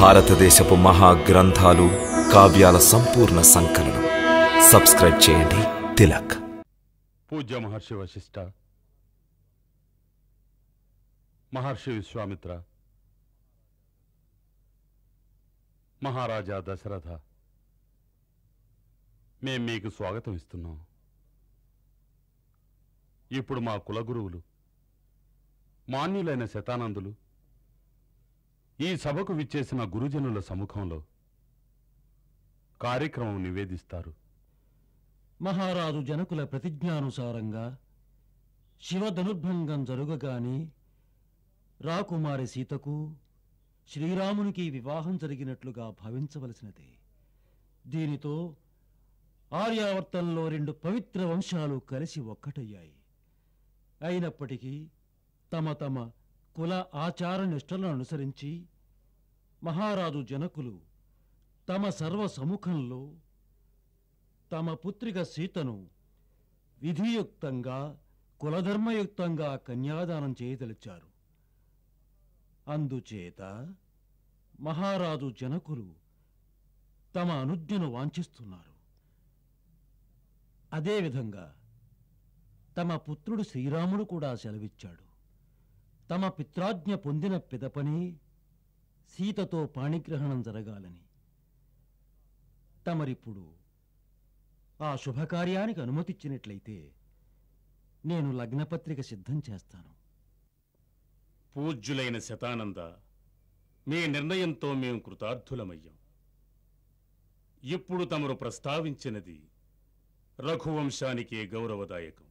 భారతదేశపు మహాగ్రంథాలు కావ్యాల సంపూర్ణ సంకలనం. సబ్స్క్రైబ్ చేయండి. తిలక్. పూజ్య మహర్షి వశిష్ఠ, మహర్షి విశ్వామిత్ర, మహారాజా దశరథ, మేం మీకు స్వాగతం ఇస్తున్నాం. ఇప్పుడు మా కులగురువులు మాన్యులైన శతానందులు ఈ సభకు విచ్చేసిన గురుజనుల సముఖంలో కార్యక్రమం నివేదిస్తారు. మహారాజు జనకుల ప్రతిజ్ఞానుసారంగా శివధనుర్భంగం జరుగగానే రాకుమారి సీతకు శ్రీరామునికి వివాహం జరిగినట్లుగా భావించవలసినదే. దీనితో ఆర్యావర్తంలో 2 పవిత్ర వంశాలు కలిసి ఒక్కటయ్యాయి. అయినప్పటికీ తమ తమ కుల ఆచార నిష్టలను అనుసరించి మహారాజు జనకులు తమ సర్వ సముఖంలో తమ పుత్రిక సీతను విధియుక్తంగా కులధర్మయుక్తంగా కన్యాదానం చేయదలిచారు. అందుచేత మహారాజు జనకులు తమ అనుజ్ఞను వాంఛిస్తున్నారు. అదేవిధంగా తమ పుత్రుడు శ్రీరాముడు కూడా సెలవిచ్చాడు. తమ పిత్రాజ్ఞ పొందిన పిదపని సీతతో పాణిగ్రహణం జరగాలని. తమరిప్పుడు ఆ శుభకార్యానికి అనుమతిచ్చినట్లయితే నేను లగ్నపత్రిక సిద్ధం చేస్తాను. పూజ్యులైన శతానంద, మీ నిర్ణయంతో మేము కృతార్థులమయ్యాం. ఇప్పుడు తమరు ప్రస్తావించినది రఘువంశానికే గౌరవదాయకం.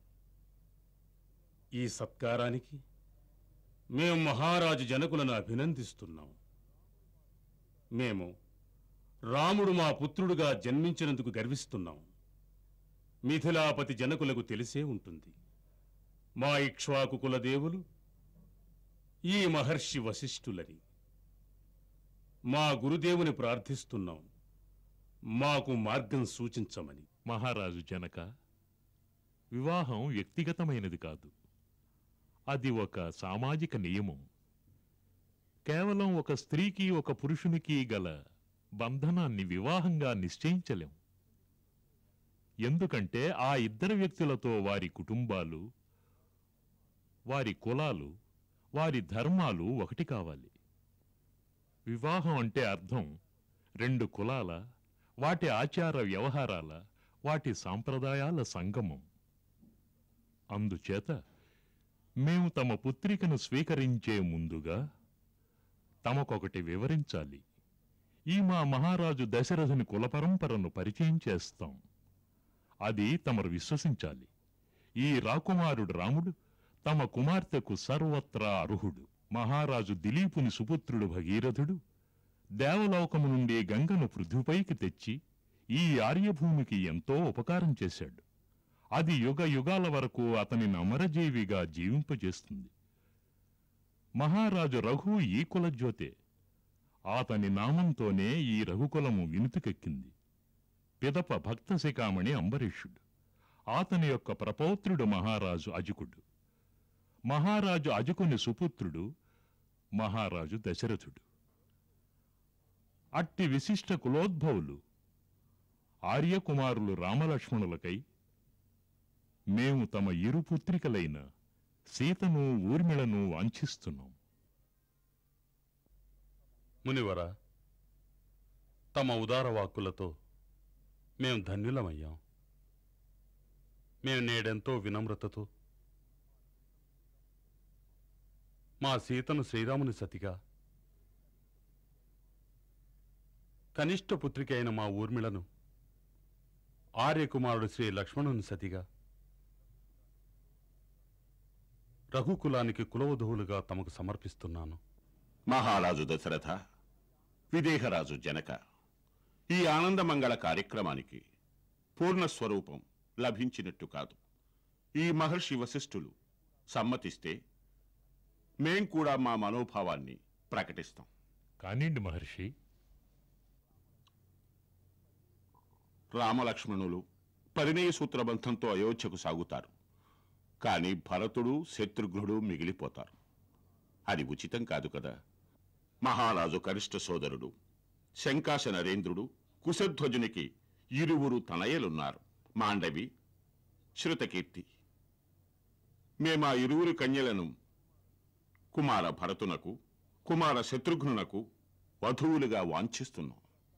ఈ సత్కారానికి మేము మహారాజు జనకులను అభినందిస్తున్నాం. మేము రాముడు మా పుత్రుడుగా జన్మించినందుకు గర్విస్తున్నాం. మిథిలాపతి జనకులకు తెలిసే ఉంటుంది, మా ఇక్ష్వాకు కులదేవులు ఈ మహర్షి వశిష్ఠులని. మా గురుదేవుని ప్రార్థిస్తున్నాం, మాకు మార్గం సూచించమని. మహారాజు జనక, వివాహం వ్యక్తిగతమైనది కాదు, అది ఒక సామాజిక నియమం. కేవలం ఒక స్త్రీకి ఒక పురుషునికి గల బంధనాన్ని వివాహంగా నిశ్చయించలేం. ఎందుకంటే ఆ ఇద్దరు వ్యక్తులతో వారి కుటుంబాలు, వారి కులాలు, వారి ధర్మాలు ఒకటి కావాలి. వివాహం అంటే అర్థం 2 కులాల, వాటి ఆచార వ్యవహారాల, వాటి సాంప్రదాయాల సంగమం. అందుచేత మేము తమ పుత్రికను స్వీకరించే ముందుగా తమకొకటి వివరించాలి. ఈ మా మహారాజు దశరథుని కులపరంపరను పరిచయం చేస్తాం. అది తమరు విశ్వసించాలి. ఈ రాకుమారుడు రాముడు తమ కుమార్తెకు సర్వత్రా అర్హుడు. మహారాజు దిలీపుని సుపుత్రుడు భగీరథుడు దేవలోకము నుండి గంగను పృథ్వీపైకి తెచ్చి ఈ ఆర్యభూమికి ఎంతో ఉపకారం చేశాడు. అది యుగ యుగాల వరకు అతనిని అమరజీవిగా జీవింపజేస్తుంది. మహారాజు రఘు ఈ కులజ్యోతే. అతని నామంతోనే ఈ రఘుకులము వినుతికెక్కింది. పిదప భక్త శిఖామణి అంబరీషుడు, అతని యొక్క ప్రపౌత్రుడు మహారాజు అజికుడు. మహారాజు అజికుని సుపుత్రుడు మహారాజు దశరథుడు. అట్టి విశిష్ట కులోద్భవులు ఆర్యకుమారులు రామలక్ష్మణులకై మేము తమ ఇరు పుత్రికలైన సీతను ఊర్మిళను వాంఛిస్తున్నాం. మునివర, తమ ఉదార వాక్కులతో మేం ధన్యులమయ్యాం. మేము నేడెంతో వినమ్రతతో మా సీతను శ్రీరాముని సతిగా, కనిష్ట పుత్రిక అయిన మా ఊర్మిళను ఆర్యకుమారుడు శ్రీ లక్ష్మణుని సతిగా, రఘుకులానికి కులవధువులుగా తమకు సమర్పిస్తున్నాను. మహారాజు దశరథ, విదేహరాజు జనక, ఈ ఆనందమంగళ కార్యక్రమానికి పూర్ణస్వరూపం లభించినట్టు కాదు. ఈ మహర్షి వశిష్ఠులు సమ్మతిస్తే మేం కూడా మా మనోభావాన్ని ప్రకటిస్తాం. కానిండి మహర్షి. రామలక్ష్మణులు పరిణయ సూత్రబంధంతో అయోధ్యకు సాగుతారు. కానీ భరతుడు శత్రుఘ్నుడు మిగిలిపోతారు. అది ఉచితం కాదు కదా. మహారాజు కనిష్ట సోదరుడు శంకాశ నరేంద్రుడు కుశధ్వజునికి ఇరువురు తనయలున్నారు, మాండవి, శృతకీర్తి. మేమా ఇరువురు కన్యలను కుమార భరతునకు, కుమార శత్రుఘ్నునకు వధువులుగా వాంఛిస్తున్నాం.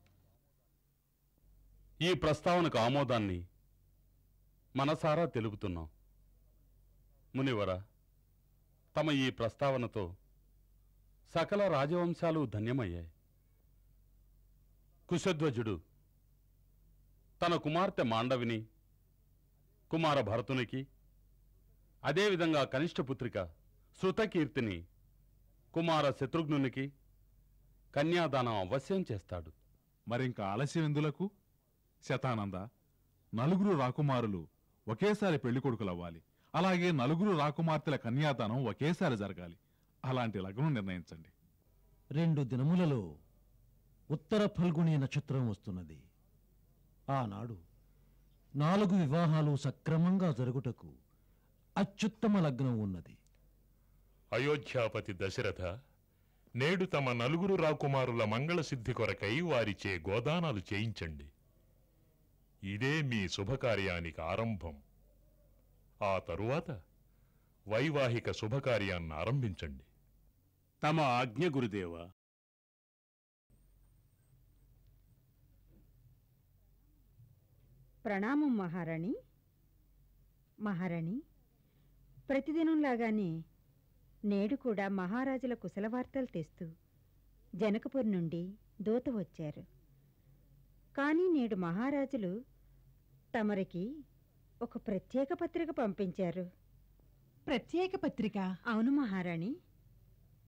ఈ ప్రస్తావనకు ఆమోదాన్ని మనసారా తెలుపుతున్నాం. మునివర, తమ ఈ ప్రస్తావనతో సకల రాజవంశాలు ధన్యమయ్యాయి. కుశధ్వజుడు తన కుమార్తె మాండవిని కుమార భరతునికి, అదేవిధంగా కనిష్ఠపుత్రిక శృతకీర్తిని కుమార శత్రుఘ్నునికి కన్యాదానం అవశ్యం చేస్తాడు. మరింక ఆలస్యం ఎందులకు? శతానంద, నలుగురు రాకుమారులు ఒకేసారి పెళ్లి కొడుకులవ్వాలి. అలాగే నలుగురు రాకుమార్తెల కన్యాదానం ఒకేసారి జరగాలి. అలాంటి లగ్నం నిర్ణయించండి. 2 దినములలో ఉత్తర ఫల్గుణి నక్షత్రం వస్తున్నది. ఆనాడు 4 వివాహాలు సక్రమంగా జరుగుటకు అత్యుత్తమ లగ్నం ఉన్నది. అయోధ్యాపతి దశరథ నేడు తమ నలుగురు రాకుమారుల మంగళసిద్ధి కొరకై వారిచే గోదానాలు చేయించండి. ఇదే మీ శుభకార్యానికి ఆరంభం. ఆ తరువాత వైవాహిక శుభకార్యాన్ని ఆరంభించండి. తమ ఆజ్ఞ గురుదేవ. ప్రణామం మహారాణి. మహారాణి, ప్రతిదినంలాగానే నేడు కూడా మహారాజుల కుశలవార్తలు తెస్తూ జనకపురి నుండి దూత వచ్చారు. కానీ నేడు మహారాజులు తమరికి ఒక ప్రత్యేక పత్రిక పంపించారు. ప్రత్యేక పత్రిక? అవును మహారాణి.